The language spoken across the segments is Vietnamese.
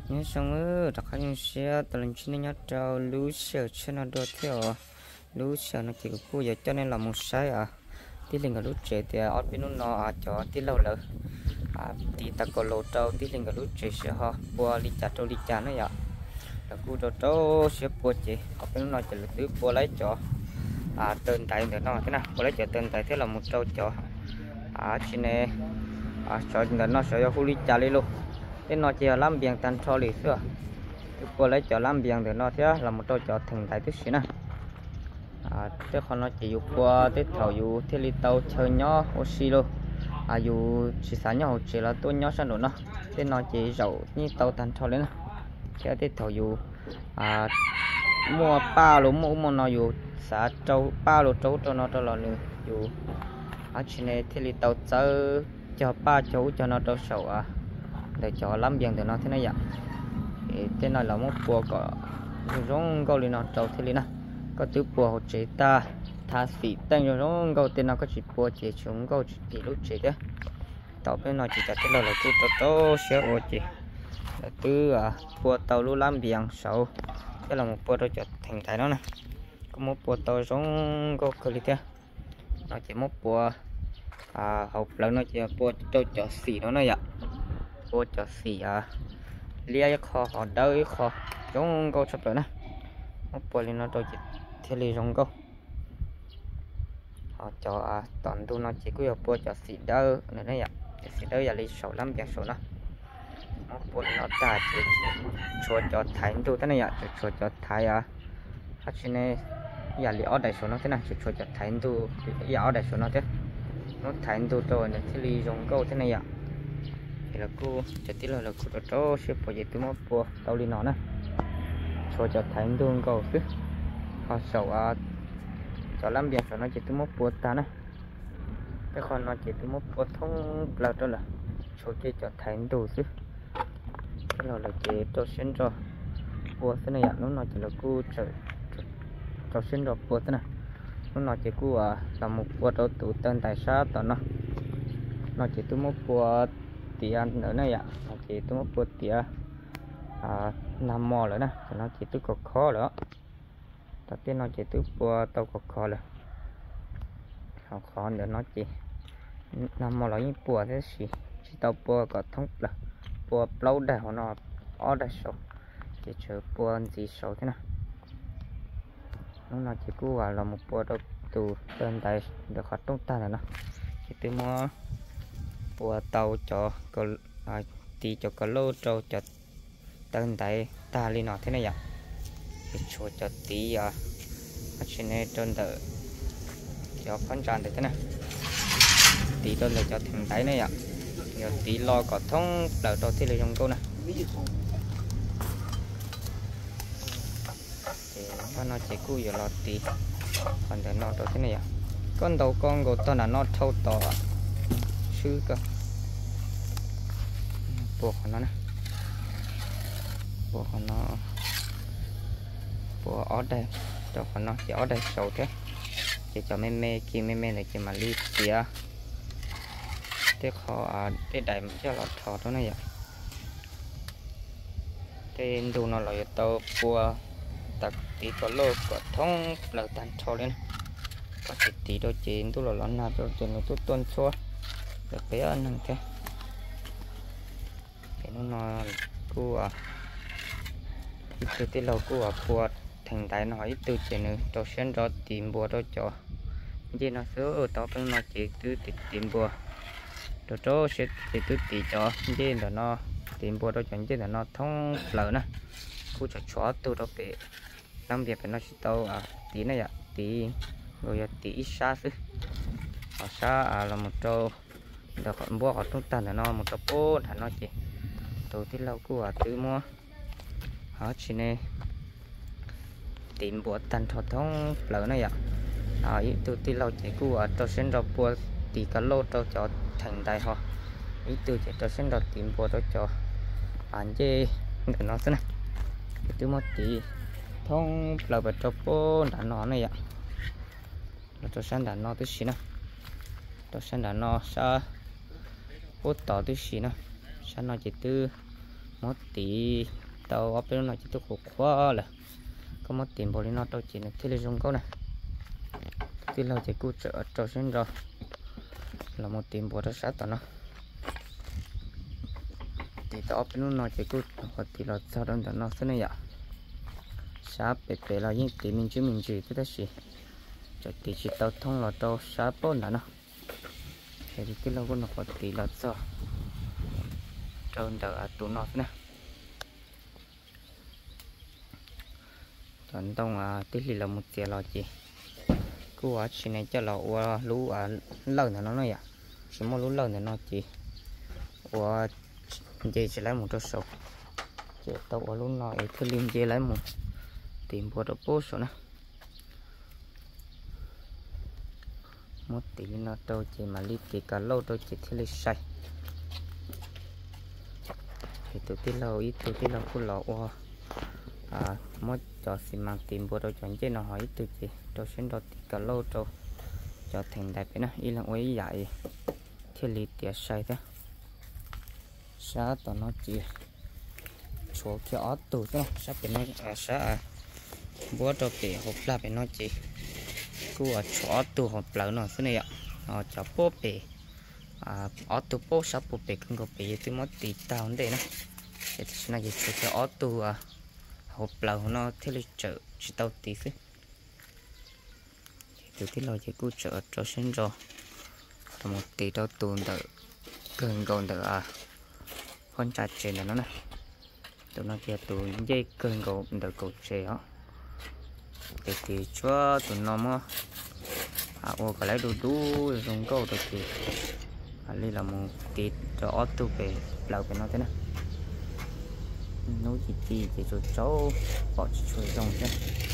nhớ xong đặc biệt xe tao lên trên nhớ trâu lú sờ trên nó đôi theo lú sờ nó chỉ có cua vậy cho nên là một sai tí linh cái lú trẻ thì ở bên nó cho tí lâu rồi tí ta có lô trâu tí linh cái lú trẻ sẽ ho bùa li chả nó vậy là cua trâu sẽ bùa chị ở bên nó chỉ là thứ bùa lấy cho tên tại để nó thế nào bùa lấy cho tên tại thế là một trâu cho trên này cho nó sẽ cho li chả đi luôn thế nó chỉ làm biển tan cho lịch xưa cô lấy cho làm biển để nó thế là một trò trò thành tại tức xí nè thế còn nó chỉ dùng qua thế thầu dùng thế li tàu chơi nhỏ oxy luôn dùng chỉ sản nhỏ chỉ là tôi nhỏ sản nó thế nó chỉ dầu như tàu tan cho lên nè thế thầu dùng mua ba lúa mua nó dùng xã trâu ba lúa trâu cho nó cho là nữa dùng trên này thế li tàu chơi cho ba cháu cho nó trâu sầu để cho làm biển để nó thế này vậy thế này là một bộ có giống câu li nó trâu thế này có thứ bộ chế ta tha sĩ tên rồi giống câu tên nào có chỉ bộ chế chúng câu chỉ lúc chế thế tàu bên nó chỉ là thế là thứ to xíu ô chị là thứ bộ tàu lu làm biển sầu thế là một bộ đó cho thành thái nó nè có một bộ tàu giống câu câu li thế nó chỉ một bộ học lớn nó chỉ bộ trâu cho xỉ nó này ạ bộ cho xỉ lia kho họ đỡ kho giống câu sắp rồi nè một bộ lên nó tôi chỉ theo lý giống câu họ cho toàn tu nó chỉ có bộ cho xỉ đỡ nữa đấy ạ xỉ đỡ là lý sầu lắm việc sầu nó một bộ nó ta chỉ cho thái tu thế này ạ cho thái phát sinh này giờ lý ở đây số nó thế này cho thái tu giờ ở đây số nó thế nó thái tu rồi này theo lý giống câu thế này ạ thì là cô chỉ tí là cô đó sẽ bỏ về từ một bộ tàu đi nó nè cho thành đường cầu chứ họ sầu cho làm việc cho nó chỉ từ một bộ ta nè cái con nó chỉ từ một bộ thông là đó là cho thành đồ chứ cái là chỉ cho xin cho bộ thế này nó chỉ là cô cho xin rồi bộ thế này nó chỉ cô là một bộ đầu tụ tên tài sản đó nó chỉ từ một bộ tiền nữa này ạ chỉ tôi một bữa tiền nằm mò nữa nè nó chỉ tôi cột khó nữa đầu tiên nó chỉ tôi bữa tàu cột khó rồi học khó nữa nó chỉ nằm mò là những bữa thế gì chỉ tàu bữa có thông là bữa lâu đời nó ở đây sâu chỉ chờ bữa gì sâu thế nào nó chỉ cứ là một bữa đâu từ trên đây được hoạt động ta là nó chỉ tôi mua bùa tàu cho tí cho cái lô trâu cho tên tại ta lên nó thế này ạ cho tí ở trên này trên đỡ cho phân tràn thế này tí đó là cho thành tay này ạ rồi tí lo có thông đỡ cho thế là trong câu này thì nó chỉ cú giờ lo tí còn để nó thế này ạ con đầu con của tôi là nó thâu to sư cơ buộc nó nè buộc nó buộc ở đây cho nó chỉ ở đây sầu thế chỉ cho mê kia mê này chỉ mà ly tía thế khó thế đại mà cho lọt thọ đó này vậy thế đồ nó lại tàu bùa tặc tí có lô có thông là tan cho lên có tí đôi chín tôi là lón nào rồi cho nó tốt tuân xua được cái ăn thế cái nó của cái lâu của thành tài nói từ trên nữa tôi sẽ cho tìm bùa đó cho gì nó sửa ở đó bên nó chỉ từ tìm bùa rồi tôi sẽ chỉ từ tìm cho gì là nó tìm bùa đó cho gì là nó thông lợn nè cứ cho chó từ đó về làm việc phải nó chỉ tao tí này ạ tí rồi tí ít xa chứ ở xa là một trâu được còn bùa họ tung tàn là nó một tập bố là nó chỉ đầu tiên lâu của tự mua ở trên này tìm bùa tàn thọ thông lớn này ạ ý đầu tiên lâu chỉ của tôi xin rồi bùa tí cả lô tôi cho thành đại họ ý từ chỉ tôi xin rồi tìm bùa tôi cho anh chê để nó thế này tôi một tí thông là vật cho bố đã nó này ạ tôi xin đã nó tôi xin nào tôi xin đã nó sao bố tỏ tôi xin nào sao nó chỉ từ mất tí tàu ở bên này chỉ tôi khổ quá là có mất tiền bỏ đi nó tàu chỉ là thế là dùng câu này thì là chỉ cứu trợ cho sinh rồi là một tiền bỏ ra sát tao nó thì tao bên nó chỉ cứu hoặc thì là sao đó nó thế này ạ sát bể là những tiền mình chỉ thế đó gì cho thì chỉ tao thông là tao sát bốn đó nó thì cái lâu nó hoặc thì là sao trơn đỡ tụi nó thế này chọn tông tí lì là một tiền là gì cứ ở trên này cho là lú lớn thì nó nói vậy chỉ một lú lớn thì nó chỉ gì chỉ lấy một trâu sầu chỉ tao ở lú nói thứ liên gì lấy một tìm bộ đồ bố số nữa một tí nó đâu chỉ mà lít thì cả lâu đâu chỉ thế lịch sai thì tụi tí lâu ít tụi tí lâu cứ lọ mất cho xin mang tìm bộ đồ chọn chơi nó hỏi tụi chị tôi xin đồ thì cả lâu đâu cho thành đẹp nữa ý là ấy dạy thế lịch tiệt sai thế sao tụi nó chỉ số kia ở tụi thế sắp bên nó sao bữa cho bị hộp là bên nó chỉ cứ ở chỗ tụi hộp lợn nó thế này ạ cho bố bị ở tụi bố sắp bố bị không có bị thì mất tí tao đây nè thì này chỉ cho ở tụi hộp lợn nó thế là chợ chỉ tao tí thế từ cái loại chỉ cứ chợ cho sinh rồi một tí tao tuôn đỡ gần gần đỡ con chặt trên là nó nè tụi nó kia tụi dây gần gần đỡ cầu chè á thì cho tụi nó mà ô cái lấy đủ dùng câu được thì đây là một tí cho tụi về lâu cái nó thế này nói chỉ cho cháu bỏ chuối rong thế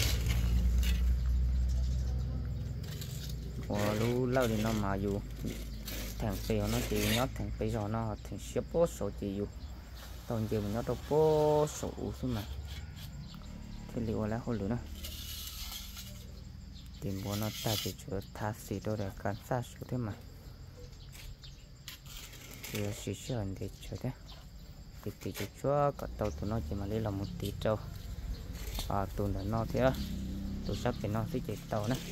lu lâu thì nó mà dù thằng phèo nó chỉ nhót thằng phèo rồi nó thằng xếp bố số chỉ dù toàn giờ mình nhót đâu bố số xuống mà thì liệu là hồi lửa nữa tìm bố nó ta chỉ cho thà xì đâu để cắn sát số thế mà thì xì xờn để cho thế thì cho chúa cả tàu tụi nó chỉ mà lấy là một tí trâu tụi nó thế tụi sắp thì nó sẽ chạy tàu nữa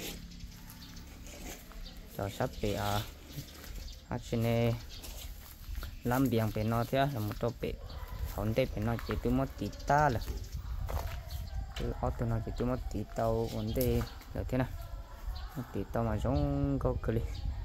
cho sắp thì trên này làm biển bên nó thế là một trâu bể hòn đây bên nó chỉ từ một tí ta là từ ở tụi nó chỉ từ một tí tàu vấn đề là thế này một tí tàu mà giống câu cười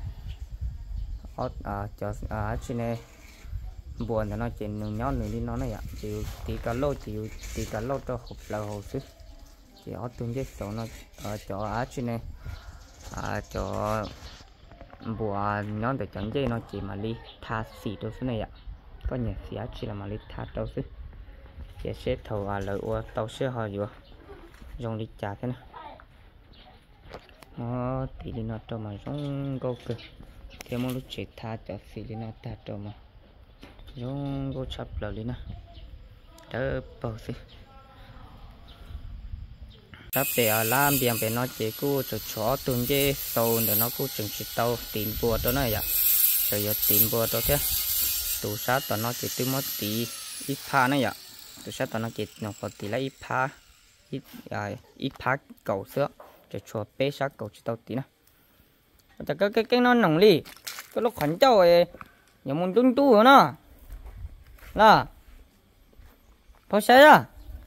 cho trên này buồn thì nó chỉ nhỏ nữa đi nó này ạ chịu tí cá lô chịu tí cá lô cho hộp là hồ sứ chỉ ở tương cái số nó cho trên này cho buồn nhỏ để chọn dây nó chỉ mà đi tha xỉ đâu số này ạ có nhà xỉ chỉ là mà đi tha đâu xứ chỉ xếp thầu lợi tàu xe họ vừa dùng đi trả thế này nó thì đi nó cho mà giống câu cực theo một lúc chỉ tha cho xỉ đi nó tha cho mà giống cô chập lờ đi nè đỡ bao xí sắp để làm biển bên nó chỉ cô cho tuần dê tàu để nó cô chừng chỉ tàu tiền bùa đó này ạ rồi giờ tiền bùa đó thế tụ sát tao nó chỉ từ một tí ít pha này ạ tụ sát tao nó chỉ nó có tí là ít pha cầu sữa cho bé sát cầu chỉ tàu tí nè cái nó nồng đi cái lúc khẩn trâu ấy nhà muốn tung tu rồi nó là bao xe à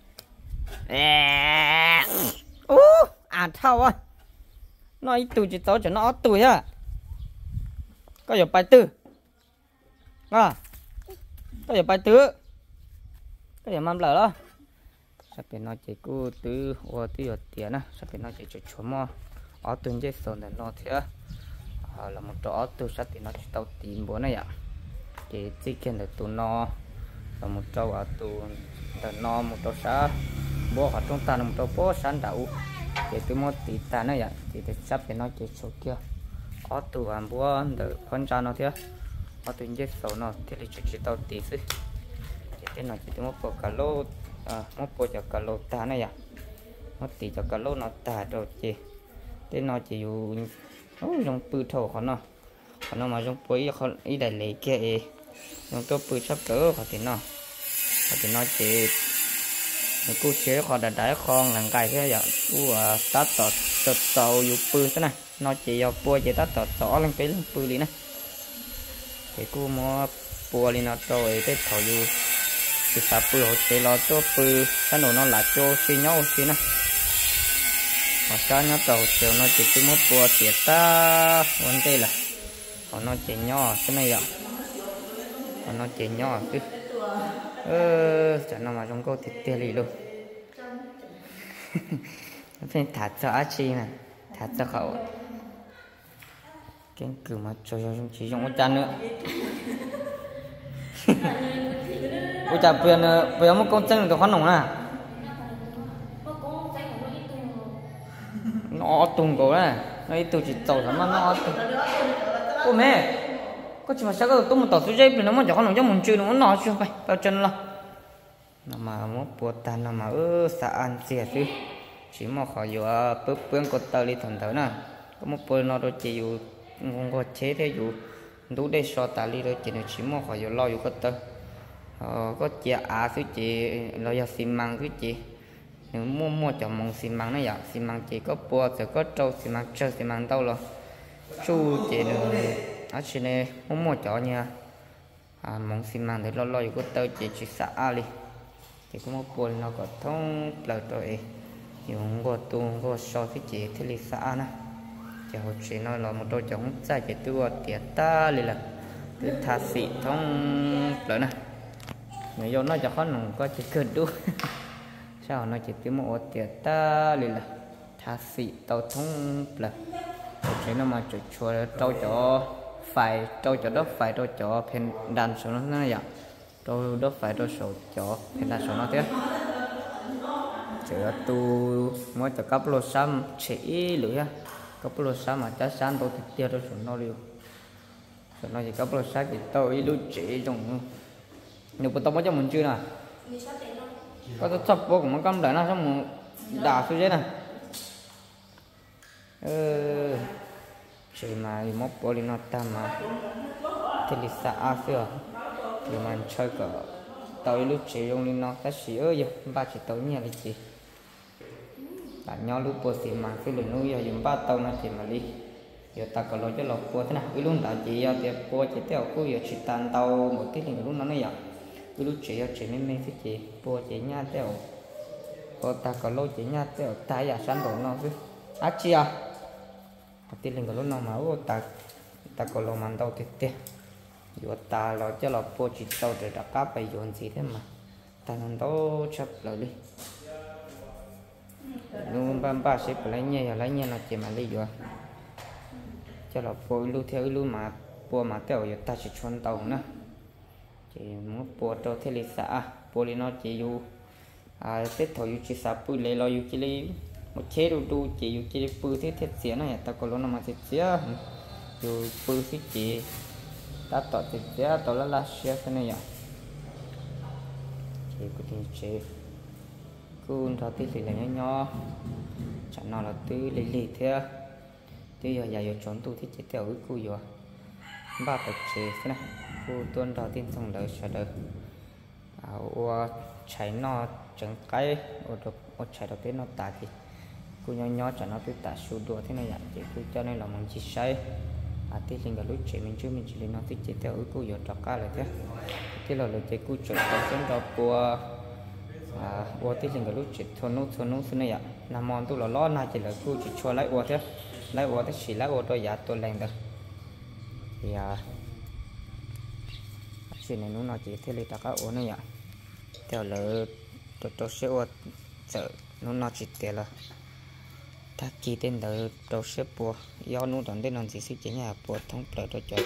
thao à nói tụi chỉ tao cho nó tuổi à có giờ bài tư có giờ bài tư có giờ mắm lở đó sắp đến nó chỉ cứ từ ô từ tiền á sắp đến nó chỉ cho chua mò ở tuần dây sồn để nó thế là một chỗ từ sắp đến nó chỉ tao tìm bữa này ạ chỉ kiện được tụi nó và một trâu ở tụi nó một trâu xã bố ở trong ta là một trâu bố sáng đậu để từ một tí ta này ạ thì sắp đến nó chỉ số kia ở tụi bố được con trai nó thế ở tụi dây số nó thì chỉ tao tí xí thì nó chỉ một bộ cả lô một bộ cho cả lô ta này ạ một tí cho cả lô nó ta rồi chị thế nó chỉ dùng bự thầu của nó mà dùng bự không ý đại lệ kia dùng tôi bự sắp cỡ có thể nó thì nói chị cô chế họ đã đái con làm cái thế vậy cô tát tàu dù pư thế này nói chị vào bùa chị tát tỏ lên cái lên pư đi này thì cô mua bùa đi nó rồi cái thầu dù thì sao pư họ chế lo cho pư cái nó là cho xí nhau xí này họ sao nhớ tàu chiều nó chỉ cứ mua bùa tiệt ta vấn đề là họ nói chị nhỏ thế này vậy họ nói chị nhỏ chứ chẳng nào mà trong câu thịt tê lì luôn phải thả cho chi này thả cho cậu cái cử mà cho chỉ trong chăn nữa ôi chả bây giờ một con chân được khoan nồng à nó tung cổ đấy nó ít tụ chỉ tàu lắm nó tung ô mẹ có chỉ mà sao cái tôi một tàu số dây nó mà chẳng nó cho mình chơi nó nó chưa phải bao chân lo nó mà một bộ tan nó mà xã an xìa chứ chỉ mà khỏi dù bớt bớt có tàu đi thằng thở nè có một bộ nó đôi chỉ dù không có chế thế dù đủ để so tàu đi đôi chỉ nó chỉ mà khỏi dù lo dù có tàu có chị thứ chị lo cho xi măng thứ chị nếu mua cho mong xi măng nó vậy xi măng chỉ có bùa sẽ có trâu xi măng trâu xi măng đâu rồi chu chị nữa ở trên này mua cho nha mong xi măng để lo có tao chỉ xả đi thì có một buồn nó có thông lời rồi dùng có tuôn có so với chị thì lý xả nè cho chị nói là một đôi chống sai chỉ tôi tiệt ta liền là cứ thà xị thông lời này người vô nói cho khó nồng có chỉ cần đu sao nó chỉ tiếng một tiệt ta liền là thà xị tàu thông lời chỉ nó mà chua trâu cho phải trâu cho đó phải trâu cho pen đàn số nó vậy trâu đó phải trâu số cho pen đàn số nó thế chữa tu mới cho cấp lô xăm chỉ lưỡi cấp lô xăm mà trái san tôi tiêu trâu số nó liều số nó chỉ cấp lô xăm thì tôi lưu chỉ trong nếu tôi mới cho mình chưa nè có tôi sắp vô cũng cắm đợi nó xong một đà xuống dưới này chỉ mà một bộ đi nó ta mà thì lý xã xưa thì mình chơi cỡ tới lúc chỉ用đi nó ta chỉ ơi ba chỉ tới nhà là gì bạn nhau lúc bộ xì mà cái lượng nuôi dùng ba tàu nó chỉ mà đi giờ ta có lối cho lọt bộ thế nào cái lúc ta chỉ giờ thì bộ chỉ theo cô giờ chỉ tan tàu một tí thì lúc nó vậy cái lúc chỉ mấy cái chỉ bộ chỉ nhà theo bộ ta có lối chỉ nhà theo ta giả sáng đồ nó chứ chi à tí lên cái lúc nào mà ta có lối màn tàu thì giờ ta lo cho lọt bộ chỉ tàu để đặt cá bay dọn gì thế mà ta nó đâu chấp lại đi luôn ba sẽ lấy nhẹ là chỉ mà đi rồi cho là bôi lưu theo lưu mà bùa mà theo giờ ta chỉ chọn tàu nữa chỉ muốn bùa tàu theo lịch xã bùa đi nó chỉ dù tết thầu dù chỉ xã bùi lấy lo dù chỉ lấy một chế đồ chỉ dù chỉ bùi thế thiết xía này ta có lúc nào mà thiết xía dù bùi thiết chỉ ta tọt thiết xía tọt là xía thế này vậy chỉ có thể chế cứ thọ tí thì là nhỏ chẳng nào là tư lì thế bây giờ giờ chọn tu thì chỉ theo cái cú giờ ba tập chế thế này cú tuân đầu tiên xong đời sẽ đời chạy nó chẳng cái ở chạy đầu tiên nó tạt thì cú nhỏ chẳng nó tới tạt số đùa thế này vậy thì cú cho nên là mình chỉ sai tí linh cả lúc chế mình chỉ lên nó thì chỉ theo cái cú giờ trọc cá lại thế thế là lời chế cú chọn cái xuống đó của ô tí linh cả lúc chỉ thôn nút thế này ạ nằm mòn tôi là lo na chỉ là cú chỉ cho lấy ô thế lấy ô thế chỉ lấy ô tôi giá tôi lên được thì chuyện này nó chỉ thế là các ô này ạ theo lời tôi sẽ ô sợ nó chỉ tiền là ta chỉ tên đời tôi sẽ bùa do nó đón đến làm gì sẽ chỉ nhà bùa thông lợi tôi cho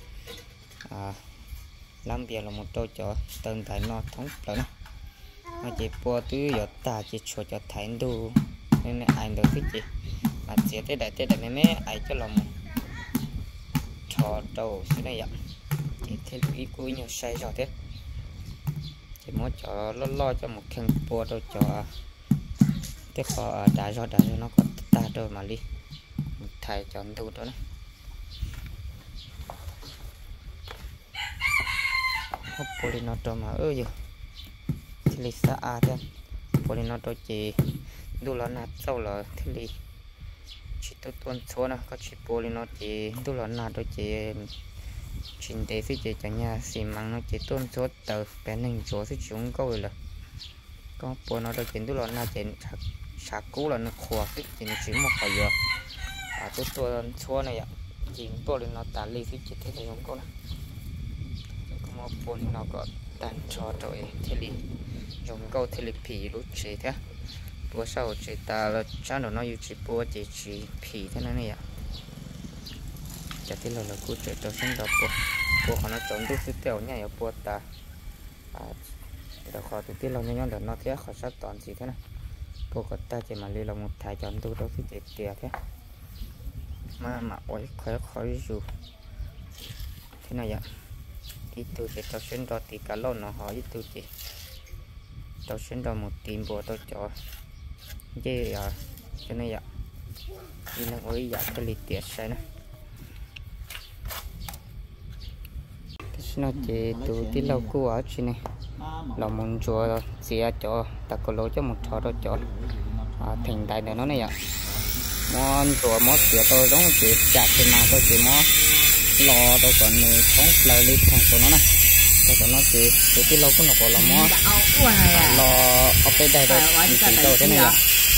làm việc là một tôi cho từng tại nó thông lợi nó chỉ bùa từ giờ ta chỉ cho thấy đủ nên anh được thích gì chỉ thế đại mấy ai cho lòng cho đầu thế này ạ chỉ thế ý của nhiều sai rồi thế chỉ muốn cho lo cho một khăn bùa tôi cho thế khó đã rồi nó có ta rồi mà đi thầy chọn thu đó hấp bùa đi nó cho mà ơi lì xa à thế bố lì nó đôi chỉ đủ là nát sâu là thế lì chỉ tôi tuần số nè có chỉ bố lì nó chỉ đủ là nát đôi chỉ chính để phía chỉ chẳng nhà xì măng nó chỉ tuần số tờ bé nên số sẽ chúng câu là có bố nó đôi chỉ đủ là nát chỉ sạc cũ là nó khóa cái chỉ chỉ một cái giờ tôi tuần số này ạ chỉ bố lì nó tàn lì phía chỉ thế này không có nè có một bố lì nó có tàn cho rồi thế lì dùng câu thế lì phì lúc chế thế bữa sau chế ta là cha nó yêu chỉ bữa chỉ phì thế này ạ chả thế là cứ chế tao sinh đọc bữa họ nó chọn đôi sức tèo nhảy ở bữa ta đào khó thì là nhau nó thế khó sát toàn gì thế này bữa có ta chỉ mà lấy là một thái chọn đôi đó thì chế tiệt thế mà ôi khỏi dù thế này ạ ít tôi sẽ tao sinh đọc thì cả lon nó hỏi ít tôi chỉ tao sinh đọc một tiền bữa tao cho chứ cho nên ạ đi năng ối dạ cái lịch tiệt sai nè nó chỉ tụ tí lâu cũ ở trên này là muốn chùa xía cho ta có lối cho một trò đó cho thành đại này nó này ạ món chùa mót xía tôi giống chỉ chặt trên nào tôi chỉ mót lò tôi còn sống lời đi thằng tụi nó này tôi nó chỉ tụ tí lâu cũng nó còn là mót lò ở bên đây rồi chỉ tôi thế này ạ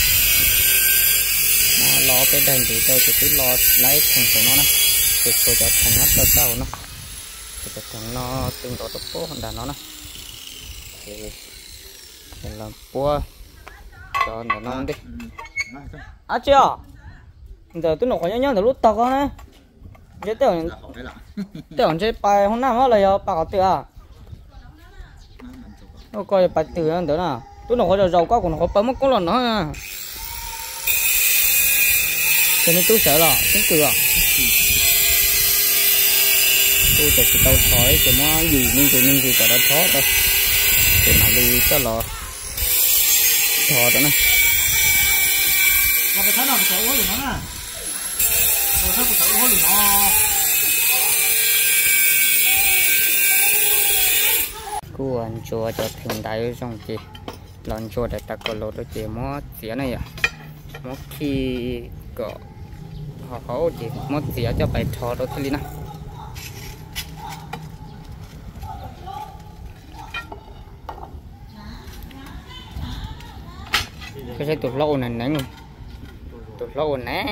lò bên đây thì tôi chỉ lò lấy thằng tụi nó này thì tôi cho thằng nó cho sao nó thì thằng nó tương đối tập bố hơn đàn nó nè thì làm búa cho nó đi chưa giờ tôi nộp có nhớ từ lúc tao con á giờ tưởng chơi bài hôm nào là giờ bà có tiền à nó coi bài tiền ăn được nào tôi nộp có giàu quá còn có bấm một con lần nữa nha cho nên tôi sợ là tính tiền tôi chỉ tao thổi chỉ muốn gì nhưng gì cả đó thó đâu để mà đi cho lò thò đó nè mà cái nào phải uống được nó nè rồi phải uống được nó cô anh chùa cho thành đại trong chị lần chùa để ta có lột đó chị mót xía này à mót khi có họ chị mót xía cho bài thò đó thế nè cái xe tụt lâu này nè tụt lâu nè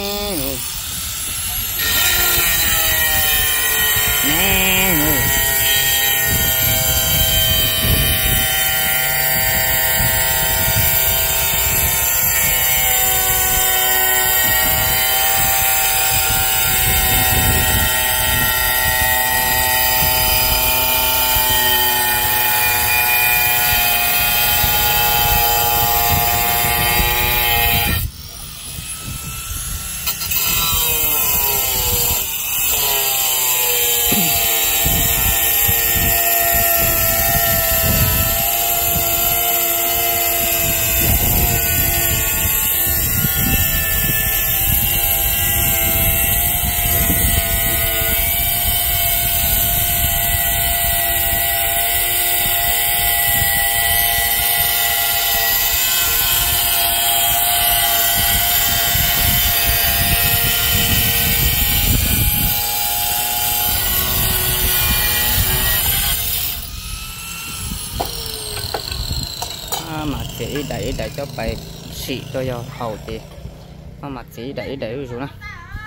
mà chỉ đẩy cho bài xị tôi cho hậu thì mà chỉ đẩy rồi nè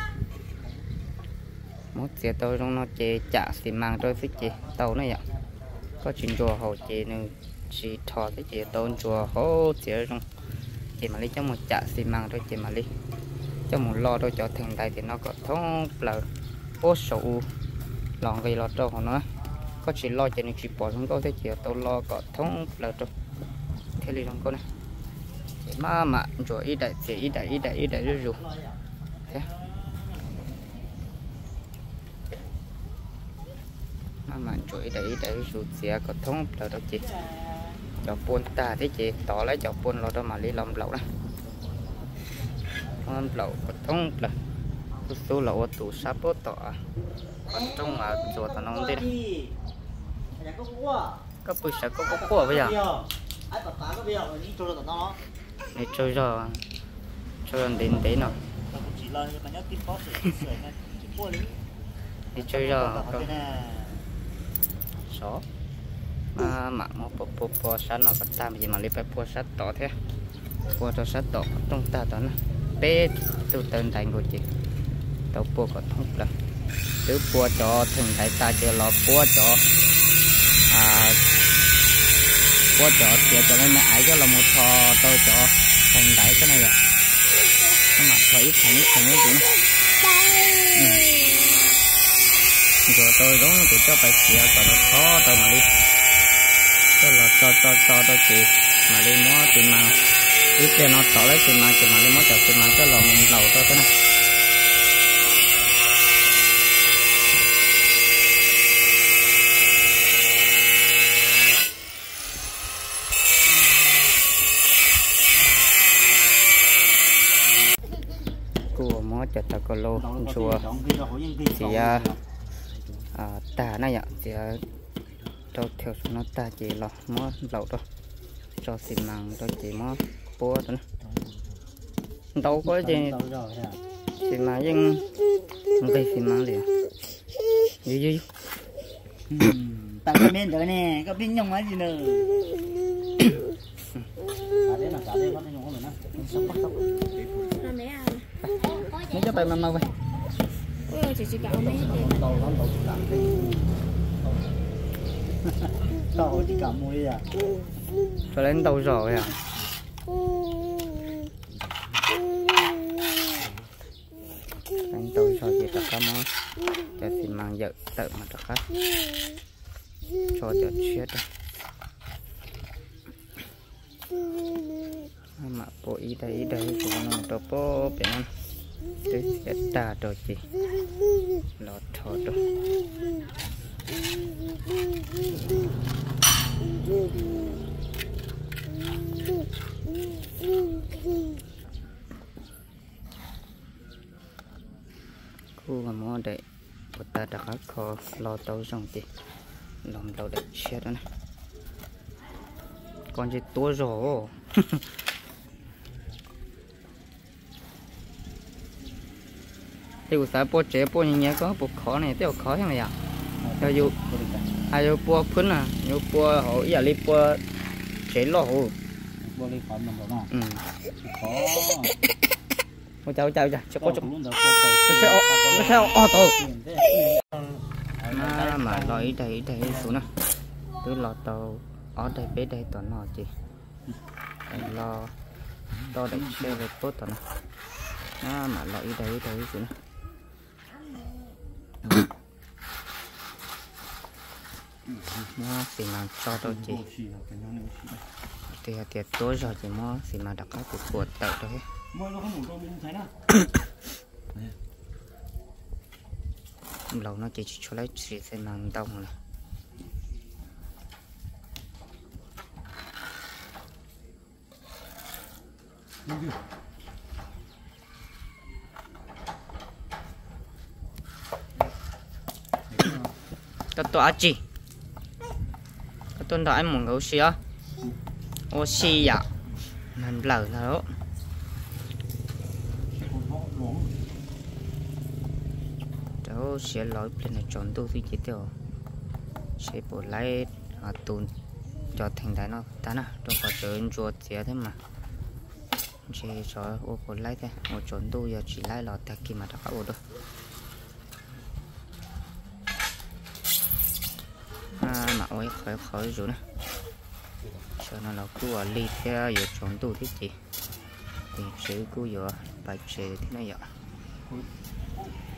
một chiếc tôi trong nó chỉ trả xị mang tôi phía chị tàu này ạ có chuyện chùa hậu chị nên chỉ thò cái chị tôn chùa hỗ trợ trong chị mà lấy cho một trả xị mang thôi chị mà lấy cho một lo tôi cho thành đại thì nó có thông là bố sụ lòng gây lo cho nó có chỉ lo cho nên chỉ bỏ xuống câu thế chị tôi lo có thông là rồi thế thì không có này mà rồi ít đại rồi thế mà rồi ít đại rồi sẽ có thông là đó chị cho buôn ta thế chị tỏ lấy cho buôn lo đó mà lấy lòng lẩu đó lòng lẩu có thông là số lẩu tủ sáp bớt tỏ còn trong mà chùa tao nông thế này có bữa sẽ có cua bây giờ ai bắt cá có bây giờ những trôi rồi nó để trôi rồi đến tí nào chỉ là cái nhát tiếp có sửa này chỉ qua đấy để trôi rồi số mà nó po sát nó bắt tam gì mà lấy phải po sát tỏ thế po cho sát tỏ trong ta tỏ nó bé từ tên thành của chị tàu po có thông là từ po cho thường thấy ta chưa lo po cho po cho nên mẹ cho là một thò tôi cho thành đại cái này ạ mà thôi ít thành cái gì rồi tôi giống thì cho phải xỉa còn nó khó tôi mà đi cho là cho tôi chị mà đi mua thì mà ít tiền nó tỏ lấy thì mà đi mua thì mà cho là mình lẩu tôi thế này của mua cho ta có lô chùa thì ta này ạ thì cho theo số nó ta chỉ là mua lẩu thôi cho xì măng cho chỉ mua búa thôi đâu có gì xì măng nhưng gây xì măng liền gì tao cái bên đó nè có bên nhông gì nữa đấy là cả đây có nhông rồi nè mấy cho tay măng đâu vậy chỉ cạo mấy tao chỉ cạo mũi à cho lên đầu rồi à đánh đầu rồi thì tất cả món cho xì măng giật tự mà tất cả cho chết rồi mà bộ ý đây cũng nó to po bên nó tới sẽ ta rồi chị lọt thọt rồi khu mà mua để ta đặt các kho lo tàu xong thì lòng tàu để chết đó này con gì to rồi thì cũng phải po chế po nhẹ có po khó này tiêu khó thế này à cho dù ai po phun à dù po họ giờ đi po chế lo hồ po đi khỏi mình rồi mà khó ôi chào cho có sao mà nói đây xuống nè cứ lo tàu ở đây bên đây toàn nó chị lo to để chơi về tốt toàn mà lo đây xuống nè nó thì mà cho tôi chị thì tối rồi thì nó thì mà đặt các cuộc tự đấy lâu nó chỉ cho lấy chỉ xem màn đông này tôi ăn gì tôi đã ăn một gấu xí á ô xí à mình lỡ là đó cháu sẽ lỗi lên là chọn tôi thì chỉ tiêu sẽ bỏ lại tồn cho thành đại nó ta nè tôi có chơi chuột thế mà chỉ cho ô bỏ lại thế một chọn tôi giờ chỉ lại là ta kia mà đã có ô đâu mà ôi khỏi rồi nè cho nó là cứ ở ly theo giờ chọn tôi thế chị thì sẽ cứ giờ bài chế thế này vậy